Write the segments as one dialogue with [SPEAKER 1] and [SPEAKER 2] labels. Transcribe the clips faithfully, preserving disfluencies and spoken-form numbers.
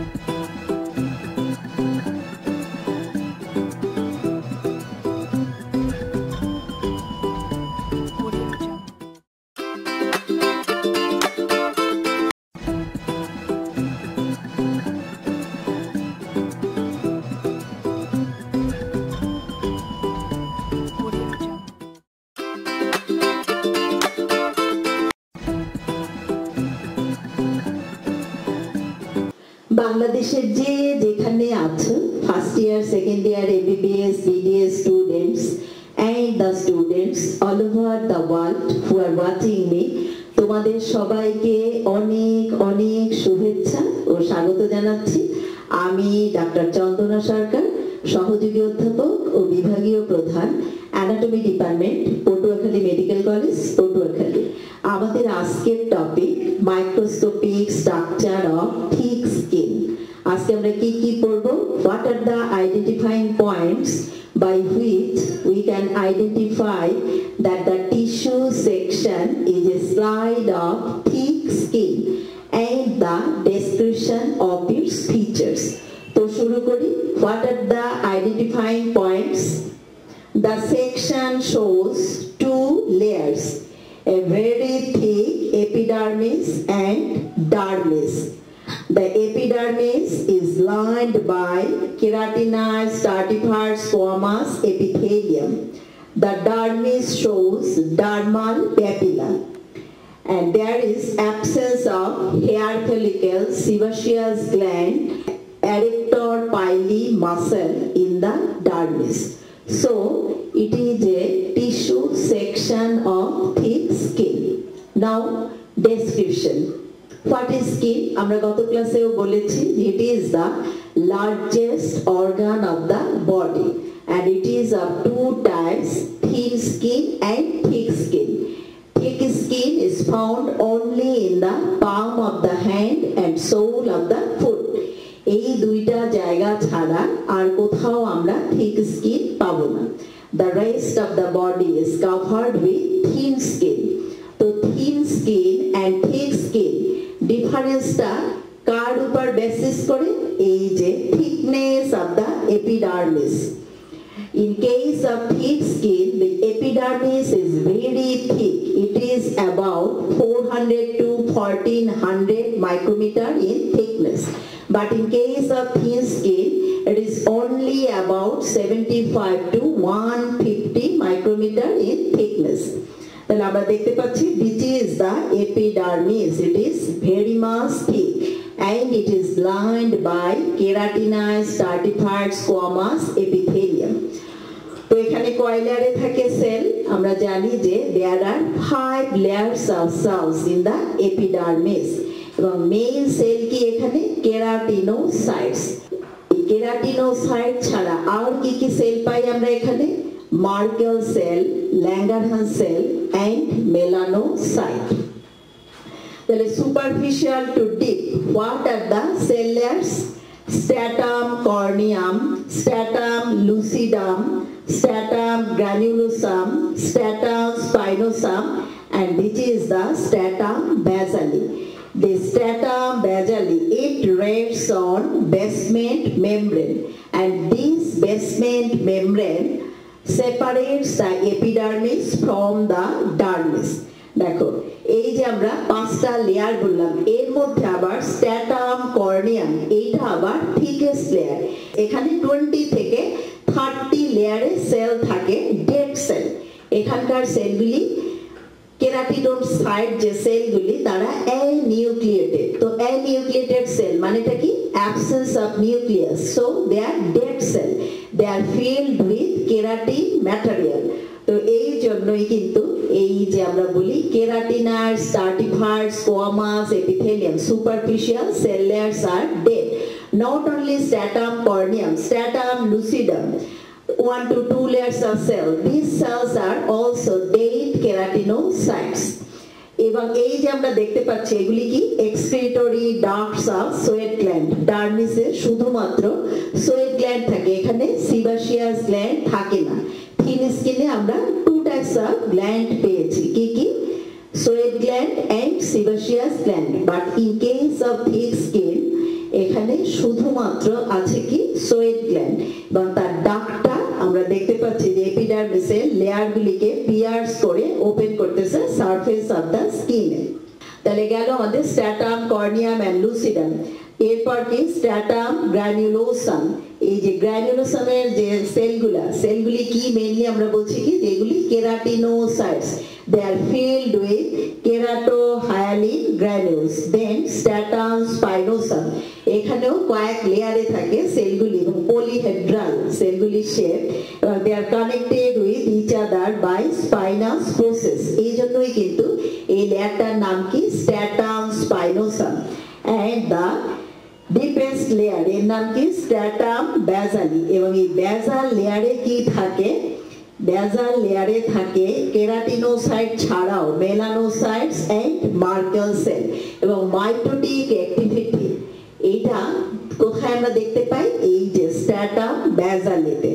[SPEAKER 1] বাংলাদেশের যে যেখানে আছে first year second year MBBS BDS students and the students all over the world who are watching me তোমাদের সবাইকে অনেক অনেক শুভেচ্ছা ও স্বাগত জানাচ্ছি। আমি ডাক্তার চন্দনা সরকার, সহযোগী অধ্যাপক ও বিভাগীয় প্রধান, anatomy department, Patuakhali medical college, Patuakhali. আমাদের আজকের topic microscopic structure of thick skin. আজকে আমরা কি কি পড়ব? What are the identifying points by which we can identify that the tissue section is a slide of thick skin and the description of its features. So shuru kori. What are the identifying points? The section shows two layers, a very thick epidermis and dermis. The epidermis is lined by keratinized stratified squamous epithelium. The dermis shows dermal papilla. And there is absence of hair follicle, sebaceous gland, erector pili muscle in the dermis. So it is a tissue section of thick skin. Now description. What is skin? আমরা গত ক্লাসেও বলেছি it is the largest organ of the body and it is of two types, thin skin and thick skin. Thick skin is found only in the palm of the hand and sole of the foot. এই দুইটা জায়গা ছাড়া আর কোথাও আমরা thick skin পাবো না। The rest of the body is covered with thin skin. তো thin skin and thick skin ডিফারেন্সটা কার উপর বেসিস করে? এই যে thickness of the epidermis. In case of thick skin, the epidermis is very thick. It is about four hundred to fourteen hundred micrometer in thickness. But in case of thin skin, it is only about seventy-five to one hundred fifty micrometer in thickness. তাহলে আমরা দেখতে পাচ্ছি this is the epidermis. It is very much thick and it is lined by keratinized stratified squamous epithelium. তো এখানে কয় লেয়ারে থাকে sell? আমরা জানি যে there are five layers of cells in the epidermis এবং মেইন সেল কি এখানে? কেরাটিনোসাইটস। এই কেরাটিনোসাইট ছাড়া আর কি কি সেল পাই আমরা এখানে? Merkel cell, Langerhans cell and melanocyte. Then superficial to deep. What are the cell layers? Stratum corneum, stratum lucidum, stratum granulosum, stratum spinosum, and which is the stratum basale. The stratum basale, it rests on basement membrane, and this basement membrane separates the epidermis from the dermis. দেখো এই যে আমরা পাঁচটা layer বললাম, এর মধ্যে আবার স্ট্যাটাম corneum, এইটা আবার থিকেস্ট লেয়ার। এখানে টোয়েন্টি থেকে থার্টি লেয়ারে সেল থাকে, ডেড সেল। এখানকার সেলগুলি কেরাটিনোসাইট যে সেলগুলি তারা অ্যানিউক্লিয়েটেড। তো অ্যানিউক্লিয়েটেড সেল মানেটা কি? Absence of nucleus. So they are dead cell, they are filled with keratin material. তো এই জন্যই কিন্তু এই যে আমরা বলি keratinized stratified squamous epithelium, superficial cell layers are dead. Not only stratum corneum, stratum lucidum, one to two layers of cell. These cells are also dead keratinocytes. এবং এই যে আমরা দেখতে পাচ্ছি এগুলি কি? Excretory ducts of sweat gland. ডার্মিসে শুধুমাত্র সোয়েট গ্ল্যান্ড থাকে, এখানে সিবাসিয়াস গ্ল্যান্ড থাকে না। থিন স্কিনে আমরা টু টাইপস অফ গ্ল্যান্ড পেয়েছি, কি কি? Sweat gland and sebaceous gland. But in case of thick skin এখানে শুধুমাত্র আছে কি সোয়েট গ্ল্যান্ড এবং তার ডাকটা আমরা দেখতে পাচ্ছি যে এপিডার্মিসের লেয়ারগুলিকে পিয়ার্স করে ওপেন করতেছে সারফেস অফ দ্য স্কিনে। তাহলে গেল আমাদের স্ট্র্যাটাম, কর্নিয়াম এন্ড লুসিডাম। এরপর কি স্ট্র্যাটাম, গ্র্যানুলোসাম। এই যে গ্র্যানুলোসামের যে সেলগুলা, সেলগুলি কি মেইনলি আমরা বলছি কি যেগুলি কেরাটিনোসাইটস, they are filled with keratohyalin granules. Then stratum spinosum, এখানেও কয়েক লেয়ারে থাকে সেলগুলি এবং পলিহেড্রাল সেলগুলি শেপ এবং they are connected with each other by spinous process। এই জন্যই কিন্তু এই লেয়ারটার নাম কি stratum spinosum। and the deepest layer এর নাম কি স্ট্র্যাটাম ব্যাসালি এবং এই বেসাল লেয়ারে কি থাকে, বেসাল লেয়ারে থাকে কেরাটিনোসাইট ছাড়াও মেলানোসাইটস এন্ড মার্কেল সেল এবং মাইটোটিক অ্যাক্টিভিটি। এটা কোথায় আমরা দেখতে পাই, এই যে স্ট্র্যাটাম ব্যাসালিতে।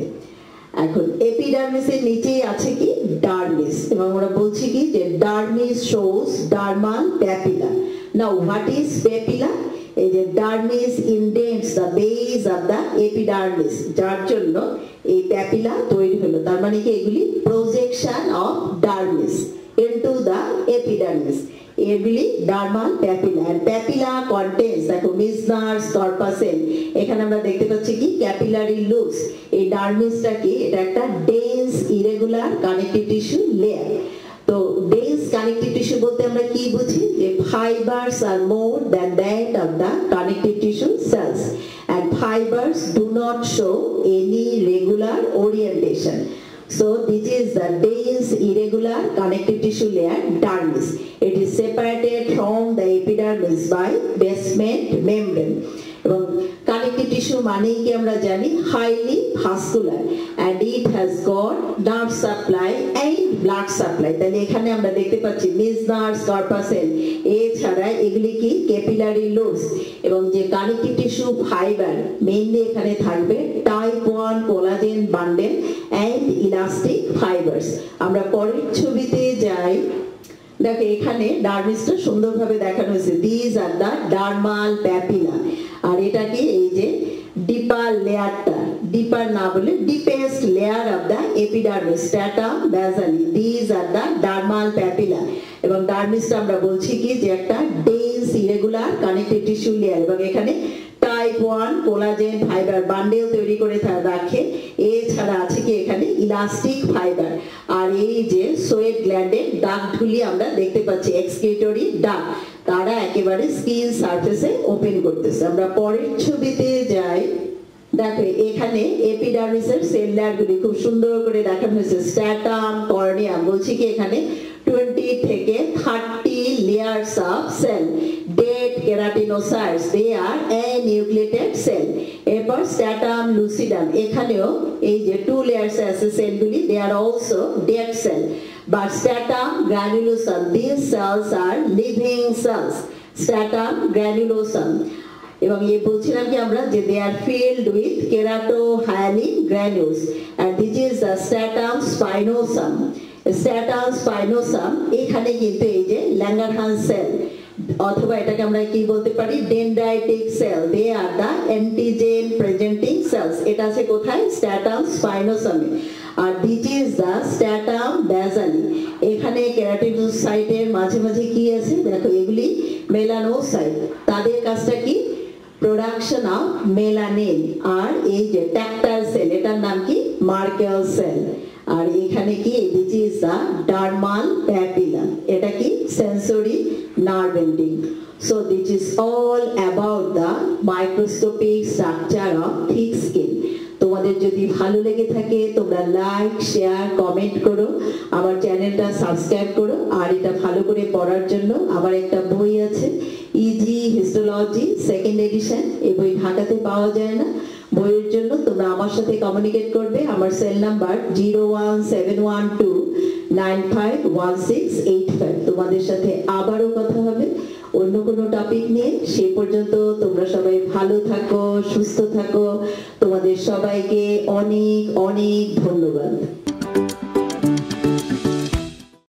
[SPEAKER 1] এখন এপিডার্মিসের নিচেই আছে কি ডার্মিস এবং আমরা বলছি কি যে dermis shows dermal papilla. Now what is papilla? এই যে dermis indents the base of the epidermis, যার জন্য এই প্যাপিলা তৈরি হলো। তার মানে কি এগুলি projection of dermis into the epidermis, এগুলি ডার্মাল প্যাপিলা। আর প্যাপিলা কন্টেন্স দেখো মিজনার্স কর্পাসেল, এখানে আমরা দেখতে পাচ্ছি কি ক্যাপিলারি লুপস। এই ডার্মিসটা কি, এটা একটা dense irregular connective tissue layer. তো ডেন্স কানেক্টিভ টিস্যু বলতে আমরা কি বুঝি, যে fibres are more than that of the connective tissue cells and fibers do not show any regular orientation. So this is the dense irregular connective tissue layer dermis. It is separated from the epidermis by basement membrane. এবং connective tissue মানেই কি আমরা জানি highly vascular and it has got nerve supply and blood supply। তাহলে এখানে আমরা দেখতে পাচ্ছি মিজনার্স কর্পাসেল, এছাড়া এগুলি কি ক্যাপিলারি লুপস এবং যে কানেক্টিভ টিস্যু ফাইবার মেইনলি এখানে থাকবে type one collagen bundle and elastic fibres. আমরা পরের ছবিতে যাই, দেখো এখানে ডার্মিসটা সুন্দরভাবে দেখানো হয়েছে, this are the dermal papilla. আর এটা কি এই যে ডিপার লেয়ারটা, ডিপার না বলে deepest layer of the epidermis stratum basale, this are the dermal papilla. এবং ডার্মিসটা আমরা বলছি কি যে একটা dense irregular connective tissue layer এবং এখানে type one collagen fibre bundle তৈরি করে রাখে। এছাড়া আছে কি এখানে ইলাস্টিক ফাইবার। আর এই যে সোয়েট গ্ল্যান্ডের ডাক্টগুলি আমরা দেখতে পাচ্ছি এক্সক্রিটরি ডাক্ট, তারা একেবারে স্কিন সারফেসে ওপেন করতেছে। আমরা পরের ছবিতে যাই, দেখো এখানে এপিডার্মিসের সেল লেয়ারগুলি খুব সুন্দর করে দেখানো হয়েছে। স্ট্র্যাটাম, কর্নিয়াম, বলছি কি এখানে টোয়েন্টি থেকে thirty layers of cell, dead keratinocytes, they are anucleated cell. এরপর স্ট্র্যাটাম, লুসিডাম, এখানেও এই যে টু লেয়ার্স আছে সেলগুলি, they are also dead cell. But stratum granulosum, these cells are living cells, stratum granulosum। এবং এই বলছিলাম কি আমরা যে they are filled with keratohyalin granules and this is the stratum spinosum। stratum spinosum এখানে কিন্তু এই যে ল্যাঙ্গারহান্স সেল অথবা এটাকে আমরা কি বলতে পারি dendritic cell, they are the antigen presenting cells. এটা আছে কোথায়, স্ট্র্যাটাম স্পাইনোসামে। আর this is the stratum basale. এখানে কেরাটিনোসাইটের মাঝে মাঝে কি আছে দেখো, এগুলি মেলানোসাইট, তাদের কাজটা কি প্রোডাকশন অফ মেলানিন। আর এই যে ট্যাক্টাইল সেল, এটার নাম কি মার্কেল সেল। আর এখানে কি this is the dermal papilla, এটা কি sensory nerve ending. So this is all about the microscopic structure of thick skin. তোমাদের যদি ভালো লেগে থাকে তোমরা লাইক, শেয়ার, কমেন্ট করো, আমার চ্যানেলটা সাবস্ক্রাইব করো। আর এটা ভালো করে পড়ার জন্য আমার একটা বই আছে, ইজি হিস্টোলজি সেকেন্ড এডিশন। এই বই ঢাকাতে পাওয়া যায় না। বইয়ের জন্য তোমরা আমার সাথে কমিউনিকেট করবে। আমার cell number zero one seven one two nine five one six eight five. তোমাদের সাথে আবারও কথা হবে অন্য কোনো টপিক নিয়ে। সে পর্যন্ত তোমরা সবাই ভালো থাকো, সুস্থ থাকো। তোমাদের সবাইকে অনেক অনেক ধন্যবাদ।